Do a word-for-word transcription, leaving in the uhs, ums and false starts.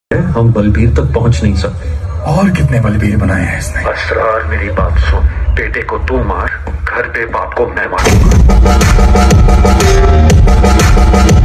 हम बलबीर तक पहुंच नहीं सकते। और कितने बलबीर बनाए हैं इसने? असरार मेरी बात सुन, बेटे को तू मार, घर पे बाप को मैं मारूंगा।